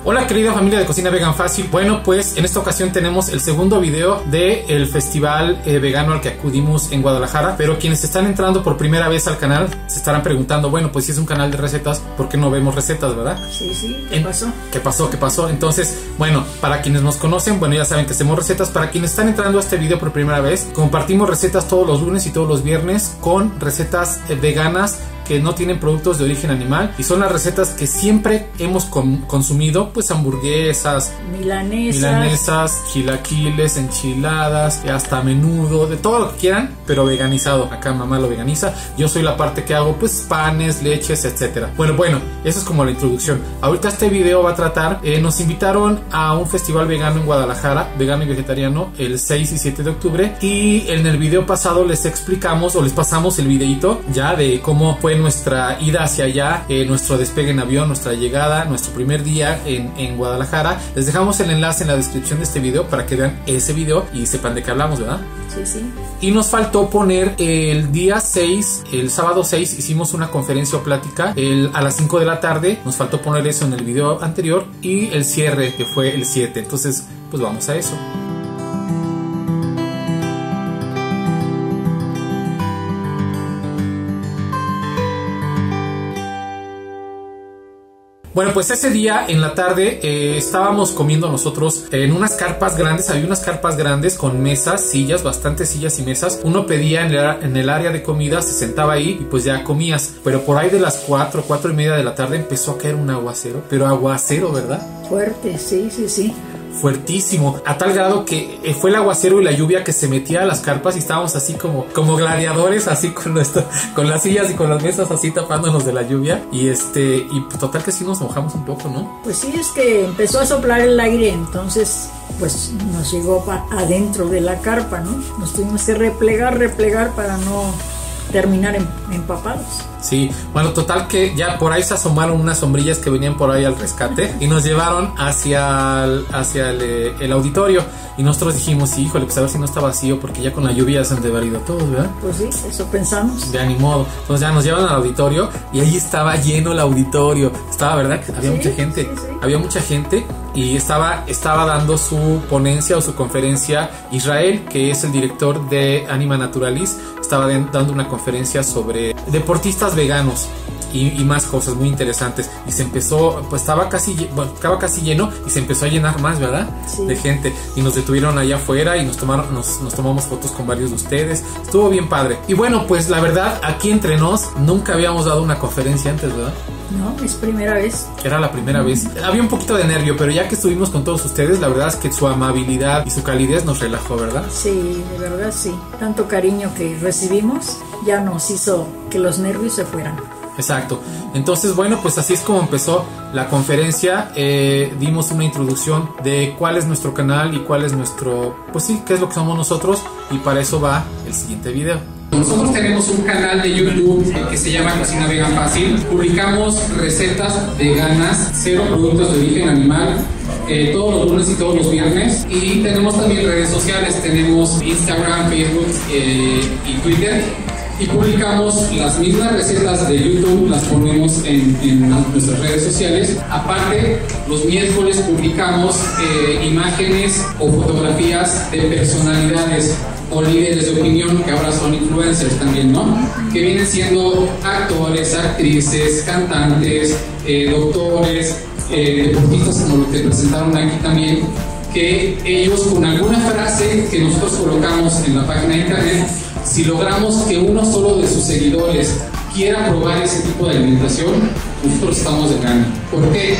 Hola querida familia de Cocina Vegan Fácil. Bueno, pues en esta ocasión tenemos el segundo video del festival vegano al que acudimos en Guadalajara. Pero quienes están entrando por primera vez al canal se estarán preguntando, bueno, pues si es un canal de recetas, ¿por qué no vemos recetas, verdad? Sí, ¿qué pasó? ¿Qué pasó? Entonces, bueno, para quienes nos conocen, bueno, ya saben que hacemos recetas. Para quienes están entrando a este video por primera vez, compartimos recetas todos los lunes y todos los viernes con recetas veganas que no tienen productos de origen animal, y son las recetas que siempre hemos consumido, pues hamburguesas, milanesas, chilaquiles, enchiladas, hasta menudo, de todo lo que quieran, pero veganizado. Acá mamá lo veganiza, yo soy la parte que hago pues panes, leches, etcétera. Bueno, eso es como la introducción. Ahorita este video va a tratar, nos invitaron a un festival vegano en Guadalajara, vegano y vegetariano, el 6 y 7 de octubre, y en el video pasado les explicamos o les pasamos el videito ya de cómo fue nuestra ida hacia allá, nuestro despegue en avión, nuestra llegada, nuestro primer día en Guadalajara. Les dejamos el enlace en la descripción de este video para que vean ese video y sepan de qué hablamos, ¿verdad? Sí. Y nos faltó poner el día 6, el sábado 6, hicimos una conferencia o plática a las 5 de la tarde. Nos faltó poner eso en el video anterior, y el cierre que fue el 7. Entonces, pues vamos a eso. Bueno, pues ese día en la tarde estábamos comiendo nosotros en unas carpas grandes. Había unas carpas grandes con mesas, sillas, bastantes sillas y mesas. Uno pedía en el área de comida, se sentaba ahí y pues ya comías. Pero por ahí de las 4 y media de la tarde empezó a caer un aguacero. Pero aguacero, ¿verdad? Fuerte, sí. Fuertísimo, a tal grado que fue el aguacero y la lluvia que se metía a las carpas, y estábamos así como gladiadores, así con las sillas y con las mesas así tapándonos de la lluvia, y total que sí nos mojamos un poco, ¿no? Pues sí, es que empezó a soplar el aire, entonces pues nos llegó adentro de la carpa, ¿no? Nos tuvimos que replegar para no terminar empapados. Sí, bueno, total que ya por ahí se asomaron unas sombrillas que venían por ahí al rescate y nos llevaron hacia el auditorio, y nosotros dijimos, sí, híjole, pues a ver si no está vacío, porque ya con la lluvia se han devarido todos, ¿verdad? Pues sí, eso pensamos. De ni modo. Entonces ya nos llevan al auditorio y ahí estaba lleno el auditorio. Estaba, ¿verdad? Había mucha gente. Sí. Había mucha gente, y estaba dando su ponencia o su conferencia Israel, que es el director de Anima Naturalis. Estaba dando una conferencia sobre deportistas veganos y más cosas muy interesantes, y se empezó, pues estaba casi lleno, y se empezó a llenar más, ¿verdad? Sí. De gente, y nos detuvieron allá afuera y nos tomamos fotos con varios de ustedes. Estuvo bien padre. Y bueno, pues la verdad, aquí entre nos nunca habíamos dado una conferencia antes, ¿verdad? No, es primera vez. Era la primera vez. Había un poquito de nervio, pero ya que estuvimos con todos ustedes, la verdad es que su amabilidad y su calidez nos relajó, ¿verdad? Sí, de verdad sí. Tanto cariño que recibimos ya nos hizo que los nervios se fueran. Exacto. Entonces, bueno, pues así es como empezó la conferencia. Dimos una introducción de cuál es nuestro canal y cuál es nuestro, pues sí, qué es lo que somos nosotros, y para eso va el siguiente video. Nosotros tenemos un canal de YouTube que se llama Cocina Vegan Fácil. Publicamos recetas veganas, 0 productos de origen animal, todos los lunes y todos los viernes. Y tenemos también redes sociales, tenemos Instagram, Facebook y Twitter. Y publicamos las mismas recetas de YouTube, las ponemos en nuestras redes sociales. Aparte, los miércoles publicamos imágenes o fotografías de personalidades o líderes de opinión, que ahora son influencers también, ¿no? Que vienen siendo actores, actrices, cantantes, doctores, deportistas, como lo que presentaron aquí también, que ellos con alguna frase que nosotros colocamos en la página de internet, si logramos que uno solo de sus seguidores quiera probar ese tipo de alimentación, nosotros estamos de gana. ¿Por qué?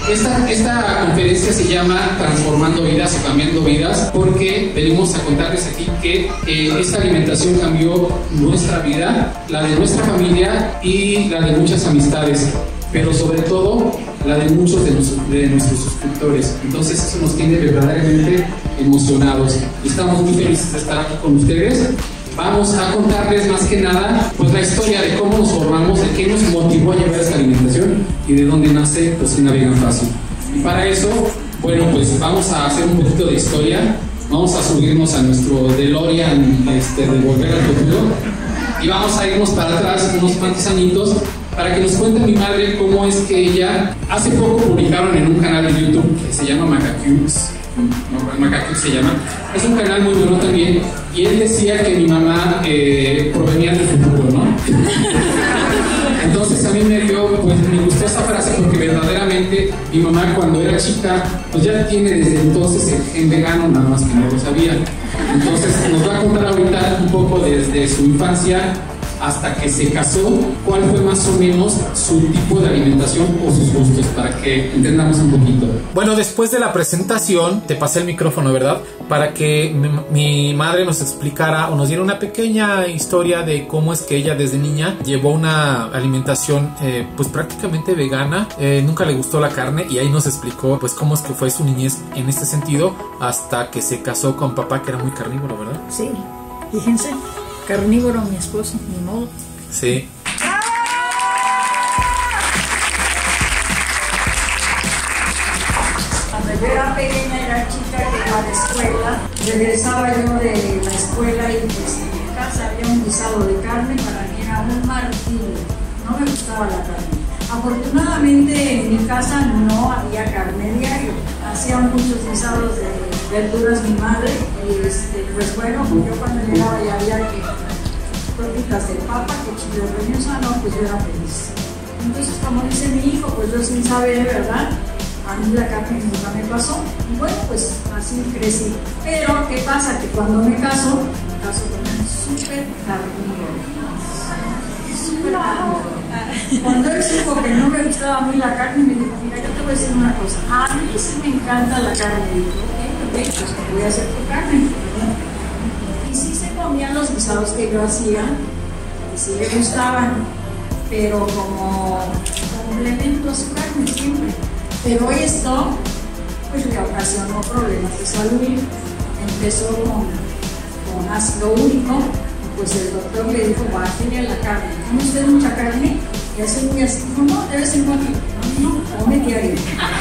Esta conferencia se llama Transformando Vidas o Cambiando Vidas, porque venimos a contarles aquí que esta alimentación cambió nuestra vida, la de nuestra familia y la de muchas amistades, pero sobre todo la de muchos de nuestros suscriptores. Entonces eso nos tiene verdaderamente emocionados. Estamos muy felices de estar aquí con ustedes. Vamos a contarles más que nada pues la historia de cómo nos formamos, de qué nos motivó a llevar esta alimentación y de dónde nace Cocina Vegan Fácil. Y para eso, bueno, pues vamos a hacer un poquito de historia. Vamos a subirnos a nuestro DeLorean de Volver al Futuro, y vamos a irnos para atrás unos cuantos añitos para que nos cuente mi madre cómo es que ella, hace poco publicaron en un canal de YouTube se llama Macacubes. Macacubes se llama. Es un canal muy bueno también. Y él decía que mi mamá provenía del futuro, ¿no? Entonces a mí me gustó esa frase porque verdaderamente mi mamá cuando era chica, pues ya tiene desde entonces el gen vegano, nada más que no lo sabía. Entonces nos va a contar ahorita un poco desde su infancia hasta que se casó, cuál fue más o menos su tipo de alimentación o sus gustos, para que entendamos un poquito. Bueno, después de la presentación, te pasé el micrófono, ¿verdad? Para que mi madre nos explicara o nos diera una pequeña historia de cómo es que ella desde niña llevó una alimentación pues prácticamente vegana, nunca le gustó la carne y ahí nos explicó pues cómo es que fue su niñez en este sentido hasta que se casó con papá que era muy carnívoro, ¿verdad? Sí, fíjense. Carnívoro, mi esposo, ni modo. Sí. Cuando yo era pequeña, era chica que iba a la escuela, regresaba yo de la escuela y pues en mi casa había un guisado de carne, para mí era un martirio. No me gustaba la carne. Afortunadamente en mi casa no había carne diario. Hacían muchos guisados de verduras mi madre y pues bueno, pues yo cuando llegaba ya había que tortitas de papa, que chile relleno sano, pues yo era feliz. Entonces, como dice mi hijo, pues yo sin saber, ¿verdad? A mí la carne nunca me pasó. Y bueno, pues así crecí. Pero, ¿qué pasa? Que cuando me caso con un súper carnívoro. Súper carnívoro. Cuando él supo que no me gustaba a mí la carne, me dijo, mira, yo te voy a decir una cosa. A mí sí me encanta la carne. Y digo, ok, pues te voy a hacer tu carne. Y sí se comían los guisados que yo hacía, y sí le gustaban, pero como complemento a su carne siempre. Pero esto, pues le ocasionó problemas de salud. Empezó con ácido úrico, pues el doctor le dijo, bájale a la carne. ¿Come usted mucha carne? Y hace muy así, no, de vez en cuando, no, come diario.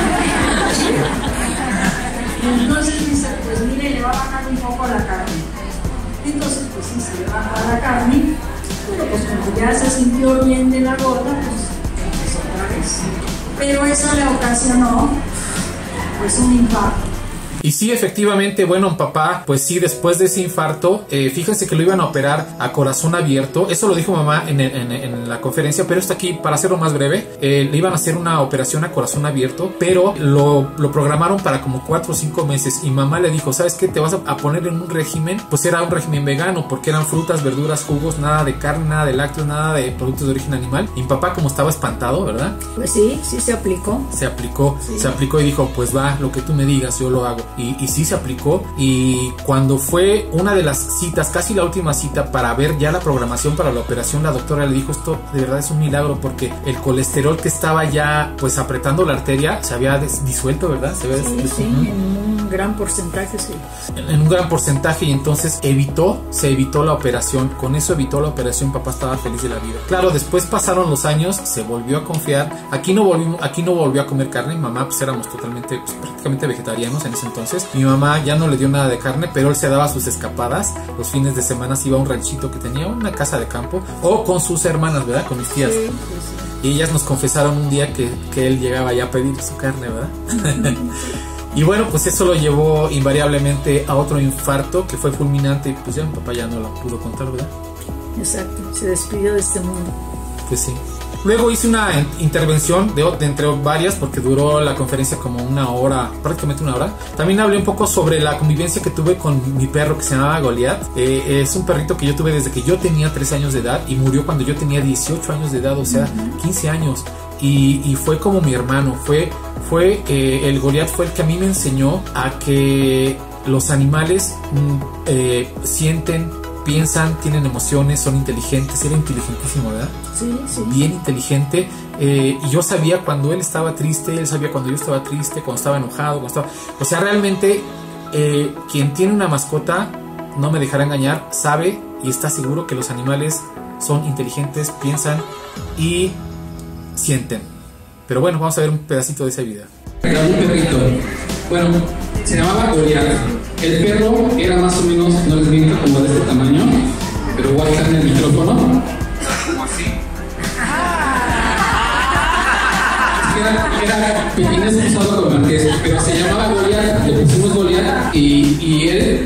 Y entonces dice, pues mire, le va a bajar un poco la carne. Entonces, pues sí, se le baja la carne, pero pues como ya se sintió bien de la gota, pues empezó otra vez. Pero eso le ocasionó, pues, un infarto. Y sí, efectivamente, bueno, papá, pues sí, después de ese infarto, fíjense que lo iban a operar a corazón abierto. Eso lo dijo mamá en la conferencia, pero está aquí para hacerlo más breve. Le iban a hacer una operación a corazón abierto, pero lo programaron para como 4 o 5 meses. Y mamá le dijo, ¿sabes qué? Te vas a poner en un régimen. Pues era un régimen vegano, porque eran frutas, verduras, jugos, nada de carne, nada de lácteos, nada de productos de origen animal. Y mi papá, como estaba espantado, ¿verdad? Pues sí, sí se aplicó. Se aplicó y dijo, pues va, lo que tú me digas, yo lo hago. Y sí se aplicó, y cuando fue una de las citas, casi la última cita para ver ya la programación para la operación, la doctora le dijo, esto de verdad es un milagro porque el colesterol que estaba ya pues apretando la arteria se había disuelto, ¿verdad? Sí, en un gran porcentaje, sí. En un gran porcentaje, y entonces se evitó la operación. Con eso evitó la operación, papá estaba feliz de la vida. Claro, después pasaron los años, se volvió a confiar, aquí no volvió a comer carne. Mi mamá pues éramos totalmente, pues, prácticamente vegetarianos en ese entonces. Mi mamá ya no le dio nada de carne, pero él se daba sus escapadas. Los fines de semana se iba a un ranchito que tenía, una casa de campo, o con sus hermanas, ¿verdad? Con mis tías. Sí, sí, sí. Y ellas nos confesaron un día que él llegaba ya a pedir su carne, ¿verdad? Y bueno, pues eso lo llevó invariablemente a otro infarto que fue fulminante, y pues ya mi papá ya no la pudo contar, ¿verdad? Exacto, se despidió de este mundo. Pues sí. Luego hice una intervención de entre varias, porque duró la conferencia como una hora, prácticamente una hora. También hablé un poco sobre la convivencia que tuve con mi perro que se llamaba Goliat. Es un perrito que yo tuve desde que yo tenía 3 años de edad y murió cuando yo tenía 18 años de edad, o sea, 15 años. Y fue como mi hermano, el Goliat fue el que a mí me enseñó a que los animales sienten, piensan, tienen emociones, son inteligentes. Era inteligentísimo, ¿verdad? Sí, sí. Bien inteligente. Y yo sabía cuando él estaba triste, él sabía cuando yo estaba triste, cuando estaba enojado, o sea, realmente quien tiene una mascota, no me dejará engañar, sabe y está seguro que los animales son inteligentes, piensan y sienten. Pero bueno, vamos a ver un pedacito de ese video. Era un perrito. Bueno, se llamaba Goliat. El perro era más o menos, no les miento, como de este tamaño, pero voy a estar en el micrófono. Como así. Era era Pekínés cruzado con Maltés, pero se llamaba Goliat, le pusimos Goliat y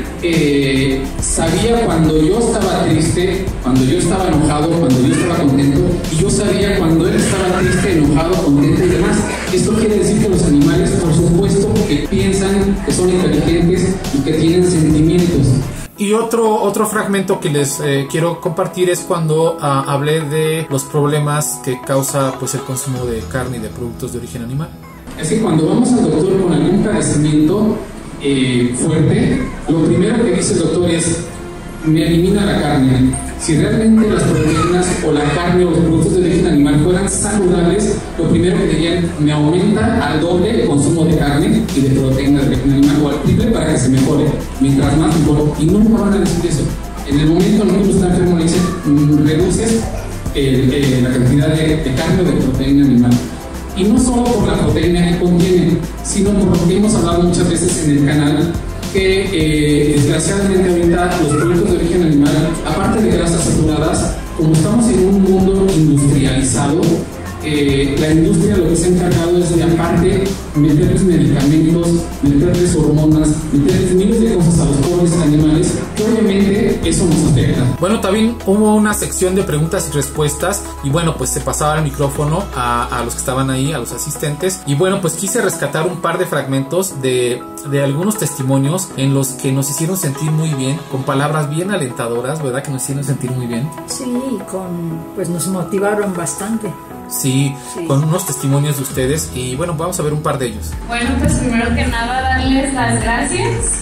él sabía cuando yo estaba triste, cuando yo estaba enojado, cuando yo estaba contento, y yo sabía cuando él estaba triste, enojado, contento y demás. Esto quiere decir que los animales, por supuesto, que piensan, que son inteligentes y que tienen sentimientos. Y otro fragmento que les quiero compartir es cuando hablé de los problemas que causa pues el consumo de carne y de productos de origen animal. Es que cuando vamos al doctor con algún padecimiento fuerte, lo primero que dice el doctor es: me elimina la carne. Si realmente las proteínas o la carne o los productos de origen animal fueran saludables, lo primero que dirían: me aumenta al doble el consumo de carne y de proteína de origen animal, o al triple para que se mejore. Mientras más mejor. Y nunca van a decir eso. En el momento en que uno está enfermo, le dicen: reduces la cantidad de carne o de proteína animal. Y no solo por la proteína que contiene, sino por lo que hemos hablado muchas veces en el canal, que desgraciadamente ahorita los productos de origen animal, aparte de grasas saturadas, como estamos en un mundo industrializado, la industria lo que se ha encargado es de, aparte, meterles medicamentos, meterles hormonas, meterles miles de cosas a los pobres animales, que obviamente eso nos afecta. Bueno, también hubo una sección de preguntas y respuestas, y bueno, pues se pasaba el micrófono a los que estaban ahí, a los asistentes, y bueno, pues quise rescatar un par de fragmentos de algunos testimonios en los que nos hicieron sentir muy bien, con palabras bien alentadoras, ¿verdad? Que nos hicieron sentir muy bien. Sí, pues nos motivaron bastante. Sí, con unos testimonios de ustedes, y bueno, vamos a ver un par de ellos. Bueno, pues primero que nada darles las gracias,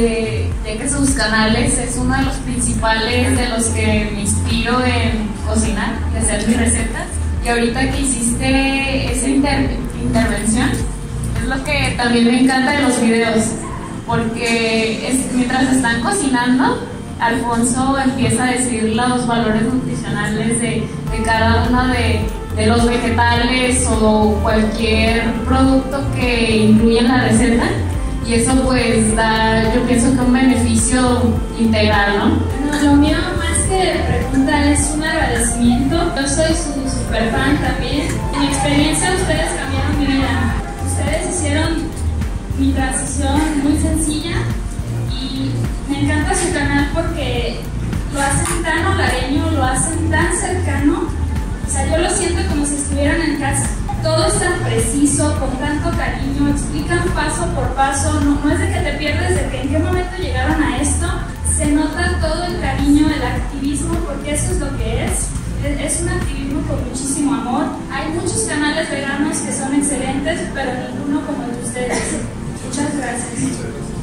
ya que sus canales es uno de los principales de los que me inspiro en cocinar, de hacer mis recetas, y ahorita que hiciste esa intervención, es lo que también me encanta de los videos, porque mientras están cocinando, Alfonso empieza a decir los valores nutricionales de cada uno de los vegetales o cualquier producto que incluya en la receta, y eso pues da, yo pienso que un beneficio integral, ¿no? Bueno, lo mío más que pregunta es un agradecimiento. Yo soy su super fan también. En mi experiencia ustedes cambiaron mi vida. Ustedes hicieron mi transición muy sencilla y me encanta su canal porque lo hacen tan hogareño, lo hacen tan cercano. O sea, yo lo siento como si estuvieran en casa. Todo es tan preciso, con tanto cariño, explican paso por paso. No es de que te pierdes de que en qué momento llegaron a esto. Se nota todo el cariño, el activismo, porque eso es lo que es. Es un activismo con muchísimo amor. Hay muchos canales veganos que son excelentes, pero ninguno como el de ustedes. Muchas gracias.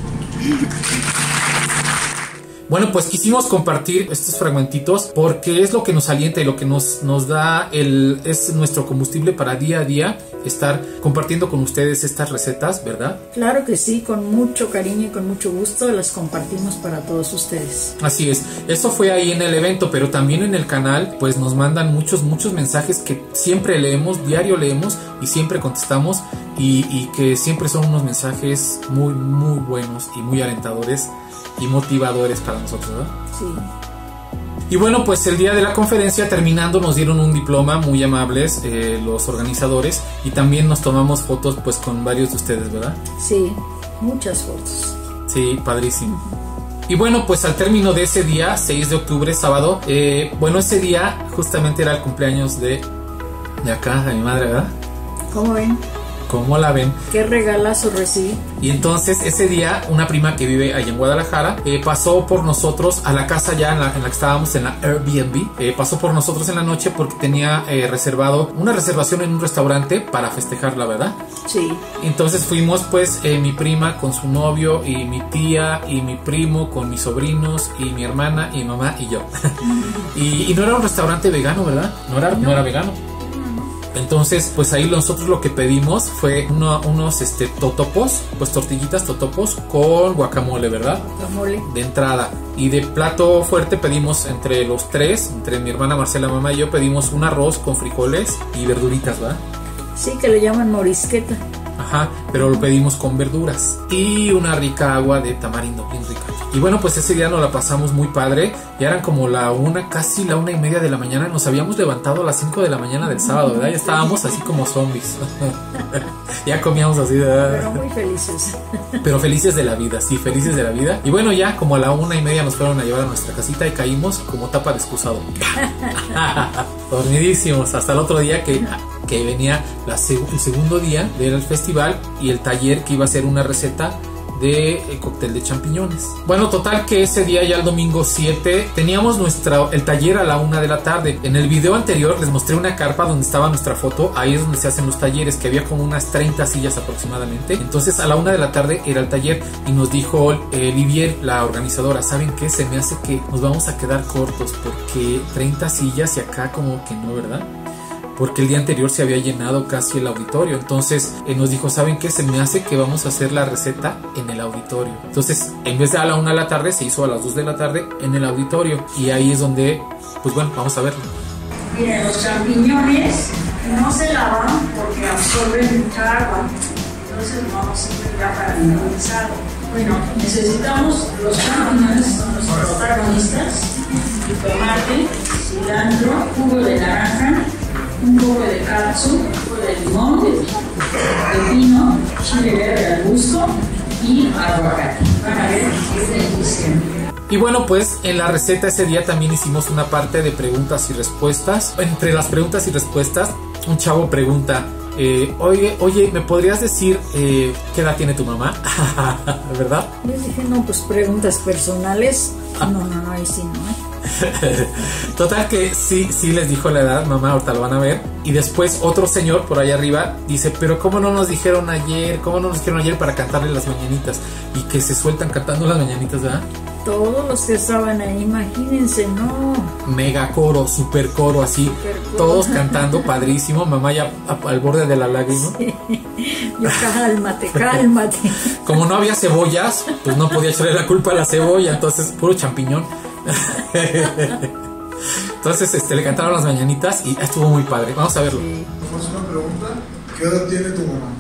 Bueno, pues quisimos compartir estos fragmentitos porque es lo que nos alienta y lo que nos da es nuestro combustible para día a día estar compartiendo con ustedes estas recetas, ¿verdad? Claro que sí, con mucho cariño y con mucho gusto las compartimos para todos ustedes. Así es, eso fue ahí en el evento, pero también en el canal pues nos mandan muchos mensajes que siempre leemos, diario leemos y siempre contestamos, y que siempre son unos mensajes muy buenos y muy alentadores y motivadores para nosotros, ¿verdad? Sí. Y bueno, pues el día de la conferencia terminando nos dieron un diploma muy amables los organizadores, y también nos tomamos fotos pues con varios de ustedes, ¿verdad? Sí, muchas fotos. Sí, padrísimo. Y bueno, pues al término de ese día, 6 de octubre, sábado, bueno, ese día justamente era el cumpleaños de acá, de mi madre, ¿verdad? ¿Cómo ven? ¿Cómo la ven? ¿Qué regalazo recibí? Y entonces ese día una prima que vive allá en Guadalajara pasó por nosotros a la casa ya en la que estábamos, en la Airbnb. Pasó por nosotros en la noche porque tenía reservado una reservación en un restaurante para festejarla, ¿verdad? Sí. Entonces fuimos pues mi prima con su novio y mi tía y mi primo con mis sobrinos y mi hermana y mi mamá y yo. y no era un restaurante vegano, ¿verdad? No era vegano. Entonces, pues ahí nosotros lo que pedimos fue unos totopos, pues tortillitas totopos con guacamole, ¿verdad? Guacamole. De entrada. Y de plato fuerte pedimos entre los tres, entre mi hermana Marcela, mamá y yo, pedimos un arroz con frijoles y verduritas, ¿verdad? Sí, que le llaman morisqueta. Ajá, pero lo pedimos con verduras y una rica agua de tamarindo, bien rica. Y bueno, pues ese día nos la pasamos muy padre. Ya eran como casi la 1:30 de la mañana. Nos habíamos levantado a las 5 de la mañana del sábado, ¿verdad? Ya estábamos así como zombies. Ya comíamos así, ¿verdad? Pero muy felices. Pero felices de la vida, sí, felices de la vida. Y bueno, ya como a la 1:30 nos fueron a llevar a nuestra casita y caímos como tapa de excusado. Dormidísimos hasta el otro día que venía el segundo día del festival y el taller que iba a ser una receta de cóctel de champiñones. Bueno, total que ese día, ya el domingo 7, teníamos el taller a la 1 de la tarde. En el video anterior les mostré una carpa donde estaba nuestra foto. Ahí es donde se hacen los talleres, que había como unas 30 sillas aproximadamente. Entonces a la 1 de la tarde era el taller y nos dijo Vivier, la organizadora, ¿saben qué? Se me hace que nos vamos a quedar cortos porque 30 sillas y acá como que no, ¿verdad? Porque el día anterior se había llenado casi el auditorio. Entonces nos dijo, ¿saben qué? Se me hace que vamos a hacer la receta en el auditorio. Entonces, en vez de a la 1 de la tarde, se hizo a las 2 de la tarde en el auditorio. Y ahí es donde, pues bueno, vamos a verlo. Miren, los champiñones no se lavan porque absorben mucha agua. Entonces no vamos a hacer ya para el guisado. Bueno, necesitamos los champiñones, son los protagonistas. Tomate, cilantro, jugo de naranja, un poco de katsu, un poco de limón, pepino, chile verde al gusto y aguacate. Van a ver que es delicioso. Y bueno, pues en la receta ese día también hicimos una parte de preguntas y respuestas. Entre las preguntas y respuestas, un chavo pregunta, oye, ¿me podrías decir qué edad tiene tu mamá? ¿Verdad? Yo dije, no, pues preguntas personales. No, ahí sí no, Total que sí les dijo la edad, mamá, ahorita lo van a ver. Y después otro señor por allá arriba dice, pero ¿cómo no nos dijeron ayer para cantarle las mañanitas? Y que se sueltan cantando las mañanitas, ¿verdad? Todos los que estaban ahí, imagínense, ¿no? Mega coro, super coro, así, super coro. Todos cantando, padrísimo, mamá ya al borde de la lágrima. Sí. Yo, cálmate. Como no había cebollas, pues no podía echarle la culpa a la cebolla, entonces puro champiñón. Entonces le cantaron las mañanitas y estuvo muy padre. Vamos a verlo. Sí. Vamos a una pregunta. ¿Qué edad tiene tu mamá?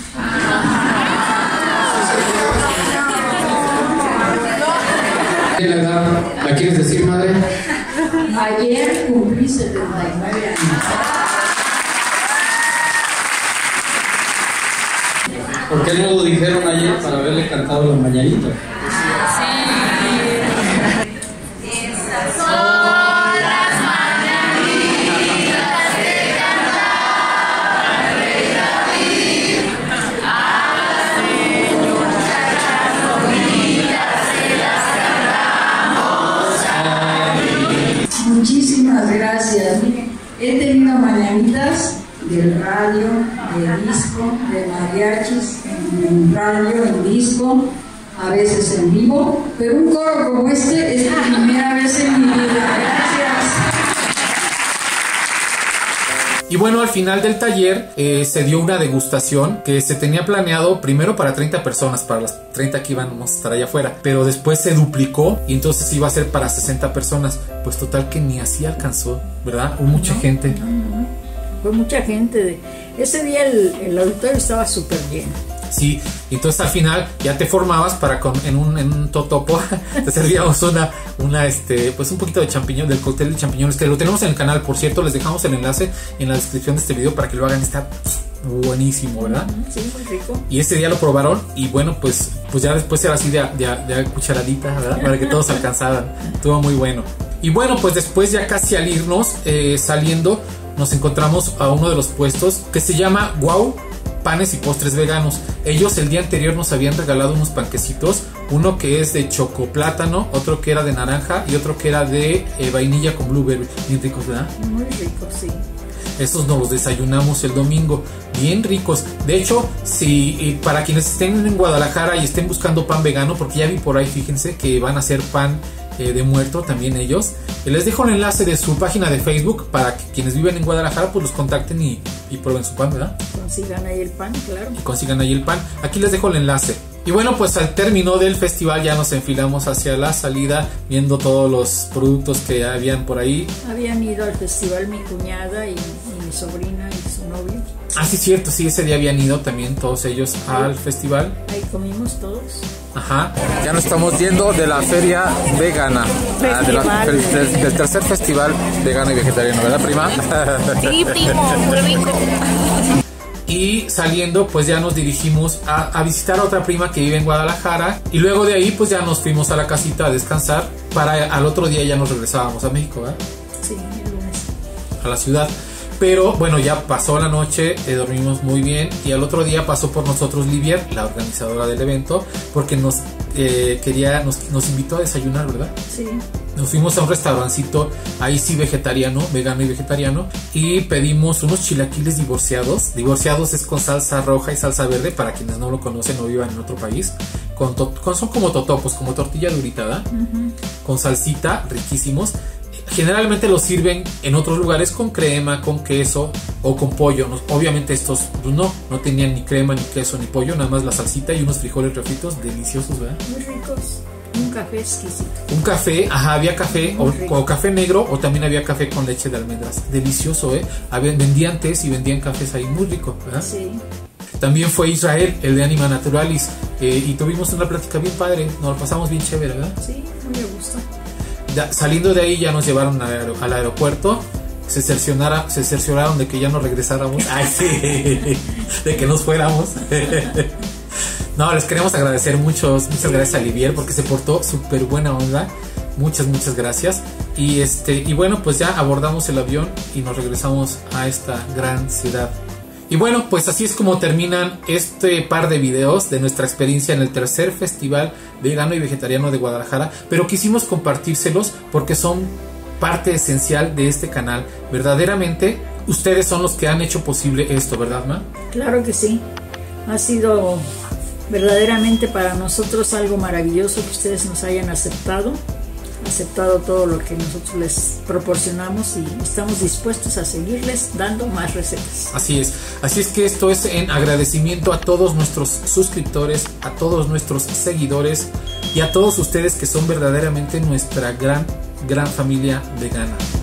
¿Qué edad la quieres decir, madre? Ayer cumplí 79 años. ¿Por qué no lo dijeron ayer para haberle cantado las mañanitas? Muchísimas gracias. He tenido mañanitas del radio, del disco, de mariachis, en radio, en disco, a veces en vivo, pero un coro como este es la primera vez en mi vida. Gracias. Y bueno, al final del taller se dio una degustación que se tenía planeado primero para 30 personas, para las 30 que íbamos a estar allá afuera, pero después se duplicó y entonces iba a ser para 60 personas. Pues total que ni así alcanzó, ¿verdad? Hubo mucha gente. No. Fue mucha gente. Ese día el auditorio estaba súper lleno. Sí, entonces al final ya te formabas para en un totopo te servíamos pues un poquito de champiñón, del cóctel de champiñones, que lo tenemos en el canal, por cierto, les dejamos el enlace en la descripción de este video para que lo hagan, está buenísimo, ¿verdad? Sí, muy rico. Y ese día lo probaron y bueno, pues ya después era así de cucharadita, ¿verdad? Para que todos alcanzaran, estuvo muy bueno. Y bueno, pues después ya casi al irnos, saliendo, nos encontramos a uno de los puestos que se llama Wow Panes y Postres Veganos. Ellos el día anterior nos habían regalado unos panquecitos, uno que es de chocoplátano, otro que era de naranja y otro que era de vainilla con blueberry. Bien ricos, ¿verdad? Muy ricos, sí. Estos nos los desayunamos el domingo, bien ricos. De hecho, si para quienes estén en Guadalajara y estén buscando pan vegano, porque ya vi por ahí, fíjense que van a hacer pan de muerto también ellos. Les dejo el enlace de su página de Facebook para que quienes viven en Guadalajara pues los contacten y prueben su pan, ¿verdad? Consigan ahí el pan, claro. Y consigan ahí el pan. Aquí les dejo el enlace. Y bueno, pues al término del festival ya nos enfilamos hacia la salida, viendo todos los productos que habían por ahí. Habían ido al festival mi cuñada y mi mi sobrina y su novio. Ah, sí, cierto, sí, ese día habían ido también todos ellos al festival. Ahí comimos todos. Ajá. Ya nos estamos yendo de la feria vegana, del tercer festival vegano y vegetariano, ¿verdad, prima? Sí, primo, muy rico. Y saliendo, pues ya nos dirigimos a visitar a otra prima que vive en Guadalajara. Y luego de ahí, pues ya nos fuimos a la casita a descansar. Para al otro día ya nos regresábamos a México, ¿verdad? Sí, el lunes. A la ciudad. Pero bueno, ya pasó la noche, dormimos muy bien. Y al otro día pasó por nosotros Livier, la organizadora del evento, porque nos invitó a desayunar, ¿verdad? Sí. Nos fuimos a un restaurancito, ahí sí vegetariano, vegano y vegetariano, y pedimos unos chilaquiles divorciados. Divorciados es con salsa roja y salsa verde, para quienes no lo conocen o vivan en otro país. Son como totopos, como tortilla durita, ¿verdad? Con salsita, riquísimos. Generalmente los sirven en otros lugares con crema, con queso o con pollo. Obviamente estos no tenían ni crema, ni queso, ni pollo, nada más la salsita y unos frijoles refritos deliciosos, ¿verdad? Muy ricos. Un café exquisito. Un café, ajá, había café o café negro, o también había café con leche de almendras. Delicioso, ¿eh? Vendían tés y vendían cafés ahí, muy rico, ¿verdad? Sí. También fue Israel, el de Anima Naturalis, y tuvimos una plática bien padre, nos lo pasamos bien chévere, ¿verdad? Sí, muy a gusto. Saliendo de ahí ya nos llevaron al aeropuerto. Se cercioraron de que ya no regresáramos. Ay, sí, de que nos fuéramos. No, les queremos agradecer muchas gracias a Livier, porque se portó súper buena onda. Muchas gracias. Y bueno, pues ya abordamos el avión y nos regresamos a esta gran ciudad. Y bueno, pues así es como terminan este par de videos de nuestra experiencia en el tercer festival vegano y vegetariano de Guadalajara, pero quisimos compartírselos porque son parte esencial de este canal. Verdaderamente, ustedes son los que han hecho posible esto, ¿verdad, Ma? Claro que sí. Ha sido verdaderamente para nosotros algo maravilloso que ustedes nos hayan aceptado todo lo que nosotros les proporcionamos, y estamos dispuestos a seguirles dando más recetas. Así es que esto es en agradecimiento a todos nuestros suscriptores, a todos nuestros seguidores y a todos ustedes que son verdaderamente nuestra gran familia vegana.